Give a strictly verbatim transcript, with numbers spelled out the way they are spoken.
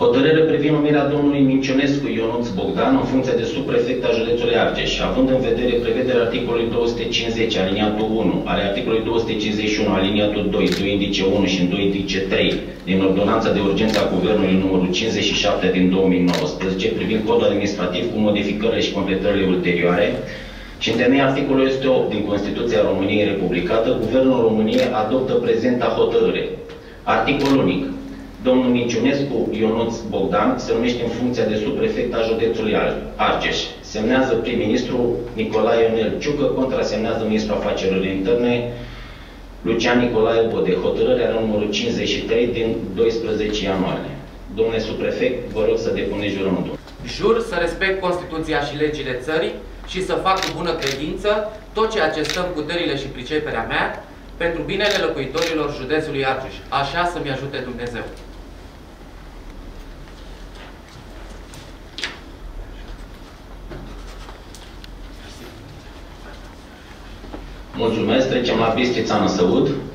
Hotărâre privind numirea domnului Minciunescu Ionuț Bogdan în funcție de subprefect al județului Argeș, având în vedere prevederea articolului două sute cincizeci, aliniatul unu, ale articolului două sute cincizeci și unu, aliniatul doi, doi indice unu și doi indice trei, din ordonanța de urgență a Guvernului numărul cincizeci și șapte din două mii nouăsprezece, privind codul administrativ cu modificările și completările ulterioare, și în temeiul articolului o sută opt din Constituția României Republicată, Guvernul României adoptă prezenta hotărâre. Articol unic. Domnul Minciunescu Ionuț Bogdan se numește în funcția de subprefect a județului Argeș. Semnează prim-ministru Nicolae Ionel Ciucă, contrasemnează ministrul afacerilor interne Lucian Nicolae Bode. Hotărârea numărul cincizeci și trei din doisprezece ianuarie. Domnule subprefect, vă rog să depuneți jurământul. Jur să respect Constituția și legile țării și să fac cu bună credință tot ceea ce stă în puterile și priceperea mea pentru binele locuitorilor județului Argeș. Așa să-mi ajute Dumnezeu. Mulțumesc. Trecem la Bistrița Năsăud.